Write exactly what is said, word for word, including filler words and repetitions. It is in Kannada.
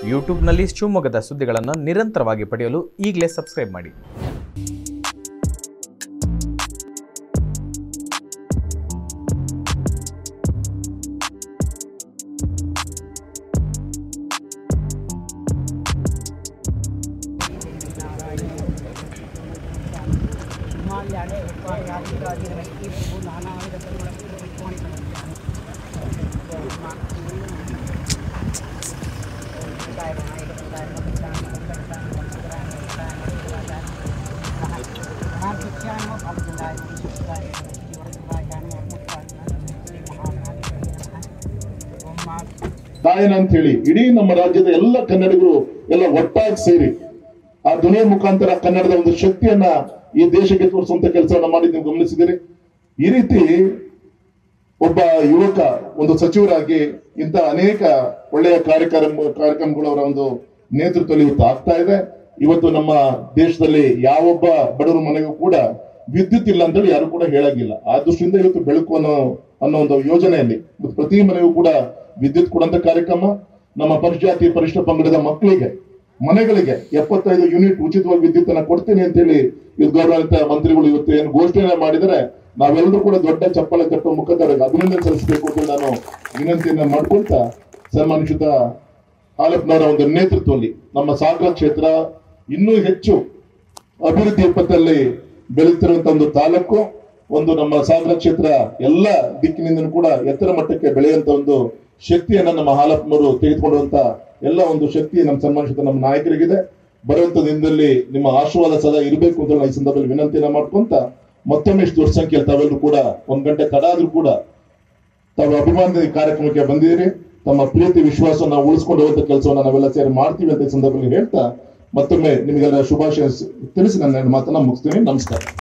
ಯೂಟ್ಯೂಬ್ನಲ್ಲಿ ಶಿವಮೊಗ್ಗದ ಸುದ್ದಿಗಳನ್ನು ನಿರಂತರವಾಗಿ ಪಡೆಯಲು ಈಗಲೇ ಸಬ್ಸ್ಕ್ರೈಬ್ ಮಾಡಿ. ಗಾಯನ ಅಂತ ಹೇಳಿ ಇಡೀ ನಮ್ಮ ರಾಜ್ಯದ ಎಲ್ಲ ಕನ್ನಡಿಗರು ಎಲ್ಲ ಒಟ್ಟಾಗಿ ಸೇರಿ ಆ ಧ್ವನಿಯ ಮುಖಾಂತರ ಕನ್ನಡದ ಒಂದು ಶಕ್ತಿಯನ್ನ ಈ ದೇಶಕ್ಕೆ ತೋರಿಸುವಂತ ಕೆಲಸವನ್ನ ಮಾಡಿ ನೀವು ಗಮನಿಸಿದಿರಿ. ಈ ರೀತಿ ಒಬ್ಬ ಯುವಕ ಒಂದು ಸಚಿವರಾಗಿ ಇಂತ ಅನೇಕ ಒಳ್ಳೆಯ ಕಾರ್ಯಕ್ರಮ ಕಾರ್ಯಕ್ರಮಗಳು ಅವರ ಒಂದು ನೇತೃತ್ವದಲ್ಲಿ ಇವತ್ತು ಆಗ್ತಾ ಇದೆ. ಇವತ್ತು ನಮ್ಮ ದೇಶದಲ್ಲಿ ಯಾವೊಬ್ಬ ಬಡವರ ಮನೆಗೂ ಕೂಡ ವಿದ್ಯುತ್ ಇಲ್ಲ ಅಂತೇಳಿ ಯಾರು ಕೂಡ ಹೇಳಾಗಿಲ್ಲ. ಆ ದೃಷ್ಟಿಯಿಂದ ಇವತ್ತು ಬೆಳಕು ಅನ್ನೋ ಅನ್ನೋ ಒಂದು ಯೋಜನೆಯಲ್ಲಿ ಪ್ರತಿ ಮನೆಗೂ ಕೂಡ ವಿದ್ಯುತ್ ಕೊಡುವಂತ ಕಾರ್ಯಕ್ರಮ, ನಮ್ಮ ಪರಿಜಾತಿ ಪರಿಶಿಷ್ಟ ಪಂಗಡದ ಮಕ್ಕಳಿಗೆ ಮನೆಗಳಿಗೆ ಎಪ್ಪತ್ತೈದು ಯೂನಿಟ್ ಉಚಿತವಾಗಿ ವಿದ್ಯುತ್ ಅನ್ನ ಕೊಡ್ತೀನಿ ಅಂತ ಹೇಳಿ ಇದು ಗೌರವಾನ್ವಿತ ಮಂತ್ರಿಗಳು ಇವತ್ತು ಏನು ಘೋಷಣೆ ಮಾಡಿದರೆ ನಾವೆಲ್ಲರೂ ಕೂಡ ದೊಡ್ಡ ಚಪ್ಪಲ ತಟ್ಟುವ ಮುಖಾಂತರ ಅಭಿನಂದನೆ ಸಲ್ಲಿಸಬೇಕು ಅಂತ ನಾನು ವಿನಂತಿಯನ್ನ ಮಾಡ್ಕೊಂತ ಸನ್ಮಾನಿಸಿದ ಹಾಲಪ್ಪನವರ ಒಂದು ನೇತೃತ್ವದಲ್ಲಿ ನಮ್ಮ ಸಾಗರ ಕ್ಷೇತ್ರ ಇನ್ನೂ ಹೆಚ್ಚು ಅಭಿವೃದ್ಧಿ ಪಥದಲ್ಲಿ ಬೆಳೆಯುತ್ತಿರುವಂತಹ ಒಂದು ತಾಲೂಕು, ಒಂದು ನಮ್ಮ ಸಾಗರ ಕ್ಷೇತ್ರ ಎಲ್ಲ ದಿಕ್ಕಿನಿಂದಲೂ ಕೂಡ ಎತ್ತರ ಮಟ್ಟಕ್ಕೆ ಬೆಳೆಯುವಂತ ಒಂದು ಶಕ್ತಿಯನ್ನ ನಮ್ಮ ಹಾಲಪ್ಪನವರು ತೆಗೆದುಕೊಳ್ಳುವಂತ ಎಲ್ಲ ಒಂದು ಶಕ್ತಿ ನಮ್ಮ ಸನ್ಮಾನಿಸಿದ ನಮ್ಮ ನಾಯಕರಿಗಿದೆ. ಬರುವಂತ ದಿನದಲ್ಲಿ ನಿಮ್ಮ ಆಶೀರ್ವಾದ ಸದಾ ಇರಬೇಕು ಅಂತ ಈ ಸಂದರ್ಭದಲ್ಲಿ ವಿನಂತಿಯನ್ನ ಮಾಡ್ಕೊಂತ ಮತ್ತೊಮ್ಮೆ ಇಷ್ಟು ದೊಡ್ಡ ಸಂಖ್ಯೆಯಲ್ಲಿ ತಾವೆಲ್ಲರೂ ಕೂಡ ಒಂದ್ ಗಂಟೆ ತಡ ಆದ್ರೂ ಕೂಡ ತಾವು ಅಭಿಮಾನದ ಕಾರ್ಯಕ್ರಮಕ್ಕೆ ಬಂದಿದ್ದೀರಿ. ತಮ್ಮ ಪ್ರೀತಿ ವಿಶ್ವಾಸ ನಾವು ಉಳಿಸ್ಕೊಂಡು ಹೋಗುವಂತ ಕೆಲಸವನ್ನ ನಾವೆಲ್ಲ ಸೇರಿ ಮಾಡ್ತೀವಿ ಅಂತ ಈ ಸಂದರ್ಭದಲ್ಲಿ ಹೇಳ್ತಾ ಮತ್ತೊಮ್ಮೆ ನಿಮಗೆಲ್ಲ ಶುಭಾಶಯ ತಿಳಿಸಿ ನನ್ನ ಮಾತನ್ನ ಮುಗಿಸ್ತೀನಿ. ನಮಸ್ಕಾರ.